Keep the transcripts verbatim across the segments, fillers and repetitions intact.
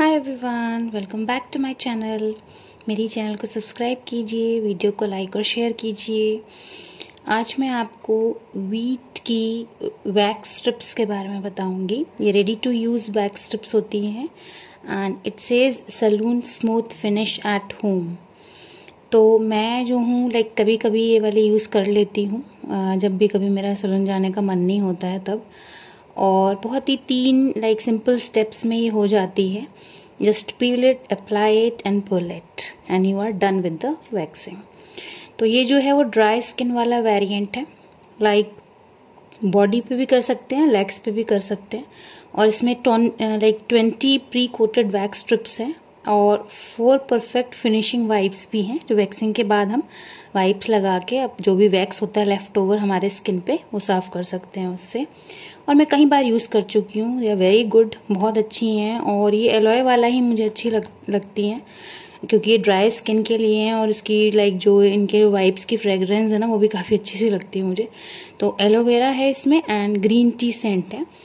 Hi everyone, welcome back to my channel. मेरी channel को subscribe कीजिए, वीडियो को लाइक और शेयर कीजिए। आज मैं आपको वीट की वैक्स स्ट्रिप्स के बारे में बताऊंगी। ये ready to use wax strips होती हैं and it says salon smooth finish at home. तो मैं जो हूँ लाइक कभी कभी ये वाली यूज़ कर लेती हूँ जब भी कभी मेरा सैलून जाने का मन नहीं होता है तब। और बहुत ही तीन लाइक सिंपल स्टेप्स में ये हो जाती है। Just peel it, apply it and pull it and you are done with the waxing. तो ये जो है वो ड्राई स्किन वाला वेरिएंट है। लाइक बॉडी पे भी कर सकते हैं, लेग्स पे भी कर सकते हैं। और इसमें like twenty pre coated wax strips हैं और फोर परफेक्ट फिनिशिंग वाइप्स भी हैं, जो वैक्सिंग के बाद हम वाइप्स लगा के अब जो भी वैक्स होता है लेफ्ट ओवर हमारे स्किन पे वो साफ कर सकते हैं उससे। और मैं कई बार यूज़ कर चुकी हूँ, ये वेरी गुड, बहुत अच्छी हैं। और ये एलोए वाला ही मुझे अच्छी लग, लगती हैं क्योंकि ये ड्राई स्किन के लिए हैं और इसकी लाइक जो इनके वाइप्स की फ्रेग्रेंस है ना वो भी काफ़ी अच्छी सी लगती है मुझे। तो एलोवेरा है इसमें एंड ग्रीन टी सेंट है।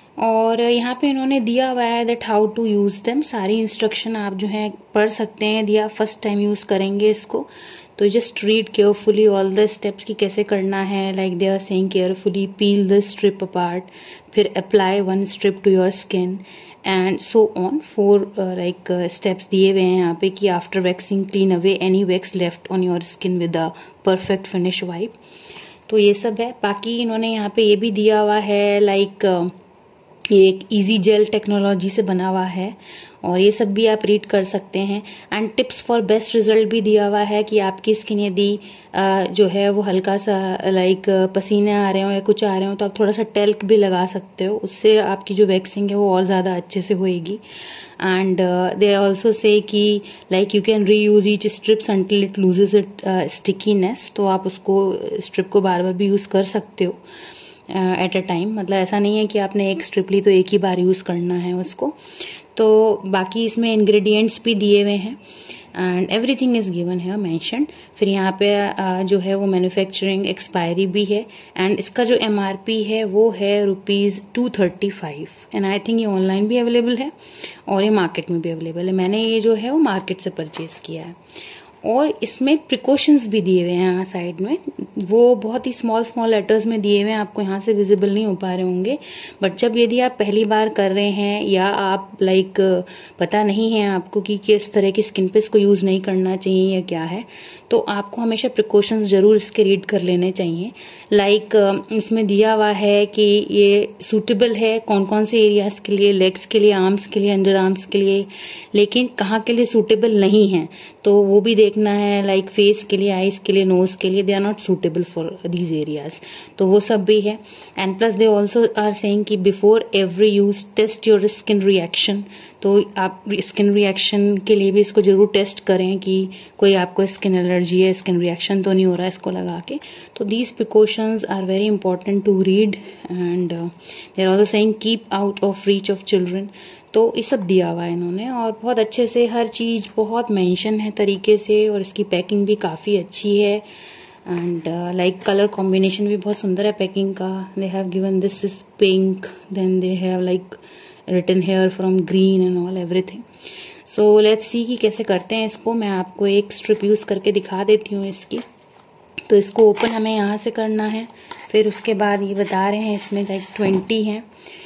और यहाँ पे इन्होंने दिया हुआ है that how to use them. सारी इंस्ट्रक्शन आप जो है पढ़ सकते हैं यदि आप फर्स्ट टाइम यूज़ करेंगे इसको। तो just read carefully all the steps की कैसे करना है। Like they are saying carefully peel the strip apart, फिर apply one strip to your skin and so on. Four like steps दिए हुए हैं यहाँ पे कि after waxing clean away any wax left on your skin with a perfect finish wipe. तो ये सब है। बाकी इन्होंने यहाँ पे ये भी दिया हुआ है लाइक like, ये एक इजी जेल टेक्नोलॉजी से बना हुआ है और ये सब भी आप रीड कर सकते हैं। And tips for best result भी दिया हुआ है कि आपकी स्किन यदि जो है वो हल्का सा लाइक पसीने आ रहे हो या कुछ आ रहे हो तो आप थोड़ा सा टेल्क भी लगा सकते हो, उससे आपकी जो वैक्सिंग है वो और ज़्यादा अच्छे से होएगी। एंड दे ऑल्सो से कि like you can reuse each strips until it loses it stickiness. तो आप उसको स्ट्रिप को बार बार भी यूज़ कर सकते हो एट अ टाइम। मतलब ऐसा नहीं है कि आपने एक स्ट्रिप ली तो एक ही बार यूज़ करना है उसको। तो बाकी इसमें इंग्रेडिएंट्स भी दिए हुए हैं एंड एवरीथिंग इज गिवन है मेंशन। फिर यहाँ पे uh, जो है वो मैन्युफैक्चरिंग एक्सपायरी भी है एंड इसका जो एमआरपी है वो है rupees two thirty five and I think ये ऑनलाइन भी अवेलेबल है और ये मार्केट में भी अवेलेबल है। मैंने ये जो है वो मार्केट से परचेज किया है। और इसमें प्रिकॉशंस भी दिए हुए हैं यहाँ साइड में, वो बहुत ही स्मॉल स्मॉल लेटर्स में दिए हुए हैं, आपको यहाँ से विजिबल नहीं हो पा रहे होंगे। बट जब यदि आप पहली बार कर रहे हैं या आप लाइक पता नहीं है आपको कि किस तरह की स्किन पे इसको यूज़ नहीं करना चाहिए या क्या है, तो आपको हमेशा प्रिकॉशंस जरूर इसके रीड कर लेने चाहिए। लाइक इसमें दिया हुआ है कि ये सूटेबल है कौन कौन से एरियाज के लिए, लेग्स के लिए, आर्म्स के लिए, अंडर आर्म्स के लिए, लेकिन कहाँ के लिए सूटेबल नहीं है तो वो भी देखना है। लाइक फेस के लिए, आईज के लिए, नोज के लिए they are not suitable for these areas, तो वो सब भी है। And plus they also are saying कि before every use test your skin reaction. तो आप स्किन रिएक्शन के लिए भी इसको जरूर टेस्ट करें कि कोई आपको स्किन एलर्जी है, स्किन रिएक्शन तो नहीं हो रहा है इसको लगा के। तो these precautions are very important to read and they are also saying keep out of reach of children. तो ये सब दिया हुआ है इन्होंने और बहुत अच्छे से हर चीज़ बहुत मेंशन है तरीके से और इसकी पैकिंग भी काफ़ी अच्छी है एंड लाइक कलर कॉम्बिनेशन भी बहुत सुंदर है पैकिंग का। They have given this is pink, then they have like written here from green and all everything. So let's see कि कैसे करते हैं इसको। मैं आपको एक स्ट्रिप यूज़ करके दिखा देती हूँ इसकी। तो इसको ओपन हमें यहाँ से करना है, फिर उसके बाद ये बता रहे हैं इसमें लाइक ट्वेंटी हैं।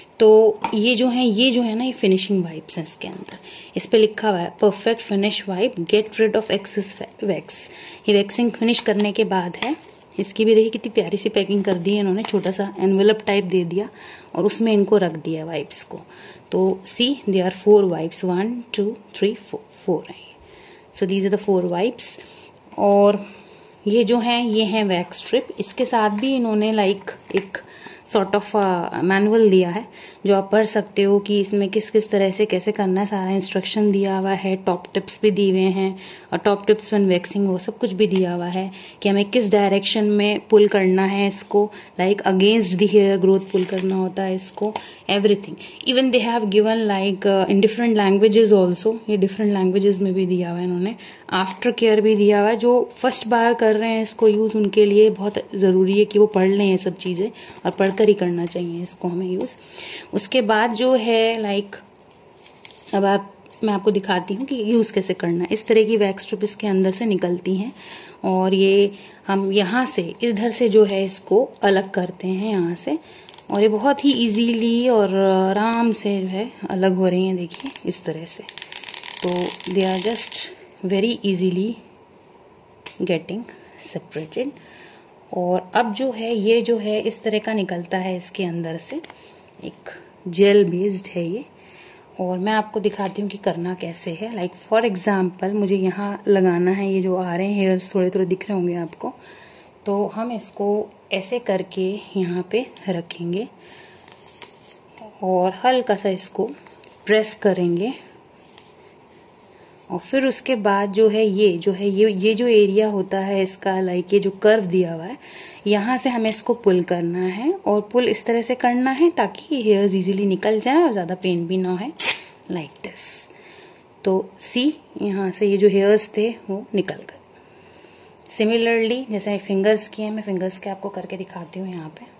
तो ये जो है ये जो है ना ये फिनिशिंग वाइप्स हैं इसके अंदर। इस पे लिखा हुआ है perfect finish wipe, get rid of excess wax. ये वैक्सिंग फिनिश करने के बाद है। इसकी भी देखिए कितनी प्यारी सी पैकिंग कर दी है इन्होंने, छोटा सा एनवेलप टाइप दे दिया और उसमें इनको रख दिया वाइप्स को। तो see they are four wipes, one two three four four है। So these are the four wipes. और ये जो है ये है वैक्स स्ट्रिप। इसके साथ भी इन्होंने लाइक एक सॉर्ट ऑफ मैनुअल दिया है जो आप पढ़ सकते हो कि इसमें किस किस तरह से कैसे करना है, सारा इंस्ट्रक्शन दिया हुआ है। टॉप टिप्स भी दिए हुए हैं और टॉप टिप्स व्हेन वैक्सिंग वो सब कुछ भी दिया हुआ है कि हमें किस डायरेक्शन में पुल करना है इसको, like against the hair growth pull करना होता है इसको, everything. Even they have given like in different languages also, ये डिफरेंट लैंग्वेजेस में भी दिया हुआ है इन्होंने। आफ्टर केयर भी दिया हुआ है, जो फर्स्ट बार कर रहे हैं इसको यूज़ उनके लिए बहुत ज़रूरी है कि वो पढ़ लें ये सब चीज़ें और पढ़कर ही करना चाहिए इसको हमें यूज़। उसके बाद जो है लाइक अब आप मैं आपको दिखाती हूँ कि यूज़ कैसे करना है। इस तरह की वैक्स स्ट्रिप इसके अंदर से निकलती हैं और ये हम यहाँ से इधर से जो है इसको अलग करते हैं यहाँ से, और ये बहुत ही इजीली और आराम से जो है अलग हो रही हैं। देखिए इस तरह से, तो they are just very easily getting separated. और अब जो है ये जो है इस तरह का निकलता है इसके अंदर से, एक जेल बेस्ड है ये। और मैं आपको दिखाती हूँ कि करना कैसे है। लाइक फॉर एग्जांपल मुझे यहाँ लगाना है, ये जो आ रहे हैं हेयर्स थोड़े थोड़े दिख रहे होंगे आपको, तो हम इसको ऐसे करके यहाँ पे रखेंगे और हल्का सा इसको प्रेस करेंगे। और फिर उसके बाद जो है ये जो है ये ये जो एरिया होता है इसका, लाइक ये जो कर्व दिया हुआ है, यहाँ से हमें इसको पुल करना है। और पुल इस तरह से करना है ताकि हेयर्स इजीली निकल जाए और ज़्यादा पेन भी ना है, लाइक दिस। तो सी यहाँ से ये जो हेयर्स थे वो निकल गए। सिमिलरली जैसे फिंगर्स की है, मैं फिंगर्स के आपको करके दिखाती हूँ। यहाँ पे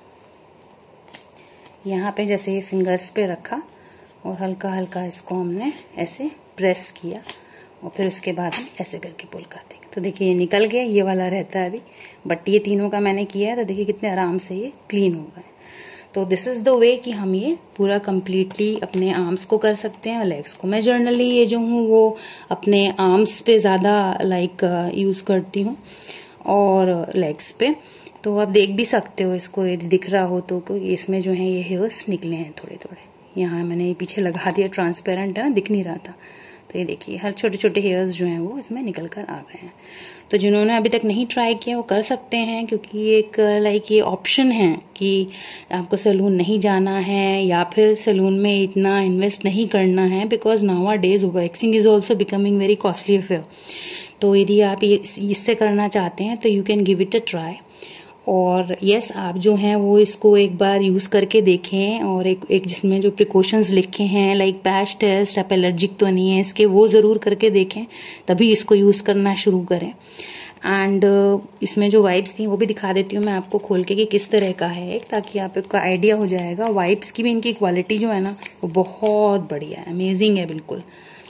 यहाँ पे जैसे ये फिंगर्स पे रखा और हल्का हल्का इसको हमने ऐसे प्रेस किया और फिर उसके बाद हम ऐसे करके पुल कर देंगे। तो देखिए ये निकल गया, ये वाला रहता है अभी, बट ये तीनों का मैंने किया है तो देखिए कितने आराम से ये क्लीन हो गए। तो दिस इज द वे कि हम ये पूरा कंप्लीटली अपने आर्म्स को कर सकते हैं और लेग्स को। मैं जनरली ये जो हूँ वो अपने आर्म्स पे ज़्यादा लाइक यूज़ करती हूँ और लेग्स पे। तो आप देख भी सकते हो इसको, यदि दिख रहा हो तो इसमें जो है ये हेयर्स निकले हैं थोड़े थोड़े। यहाँ मैंने ये पीछे लगा दिया, ट्रांसपेरेंट है ना, दिख नहीं रहा था। तो ये देखिए हर छोटे छोटे हेयर्स जो हैं वो इसमें निकल कर आ गए हैं। तो जिन्होंने अभी तक नहीं ट्राई किया वो कर सकते हैं, क्योंकि एक लाइक ये ऑप्शन है कि आपको सैलून नहीं जाना है या फिर सैलून में इतना इन्वेस्ट नहीं करना है, because nowadays waxing is also becoming very costly affair. तो यदि आप ये इससे करना चाहते हैं तो you can give it a try. और यस yes, आप जो हैं वो इसको एक बार यूज़ करके देखें और एक एक जिसमें जो प्रिकॉशंस लिखे हैं लाइक पैच टेस्ट, आप एलर्जिक तो नहीं है इसके, वो ज़रूर करके देखें, तभी इसको यूज़ करना शुरू करें। एंड uh, इसमें जो वाइप्स थी वो भी दिखा देती हूँ मैं आपको खोल के कि किस तरह का है एक, ताकि आपको आइडिया हो जाएगा। वाइप्स की भी इनकी क्वालिटी जो है ना वो बहुत बढ़िया है, अमेजिंग है बिल्कुल।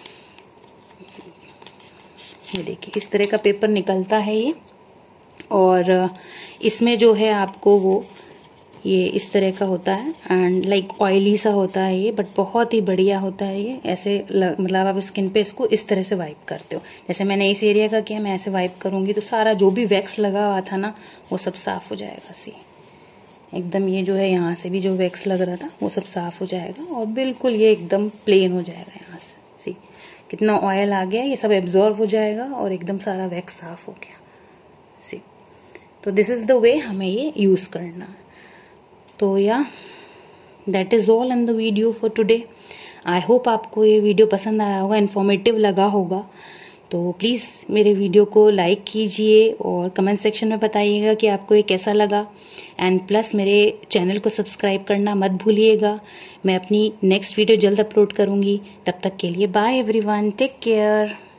ये देखिए इस तरह का पेपर निकलता है ये, और इसमें जो है आपको वो ये इस तरह का होता है एंड लाइक ऑयली सा होता है ये, बट बहुत ही बढ़िया होता है ये। ऐसे मतलब आप स्किन पे इसको इस तरह से वाइप करते हो, जैसे मैंने इस एरिया का किया, मैं ऐसे वाइप करूंगी तो सारा जो भी वैक्स लगा हुआ था ना वो सब साफ हो जाएगा। सी एकदम ये जो है यहाँ से भी जो वैक्स लग रहा था वो सब साफ हो जाएगा और बिल्कुल ये एकदम प्लेन हो जाएगा। यहाँ से सी कितना ऑयल आ गया, ये सब एब्जॉर्व हो जाएगा और एकदम सारा वैक्स साफ हो गया। सी तो दिस इज द वे हमें ये यूज करना है। तो yeah that is all in the video for today. I hope आपको ये वीडियो पसंद आया होगा, इन्फॉर्मेटिव लगा होगा। तो प्लीज़ मेरे वीडियो को लाइक कीजिए और कमेंट सेक्शन में बताइएगा कि आपको ये कैसा लगा। एंड प्लस मेरे चैनल को सब्सक्राइब करना मत भूलिएगा। मैं अपनी नेक्स्ट वीडियो जल्द अपलोड करूँगी। तब तक के लिए बाय एवरीवन, टेक केयर।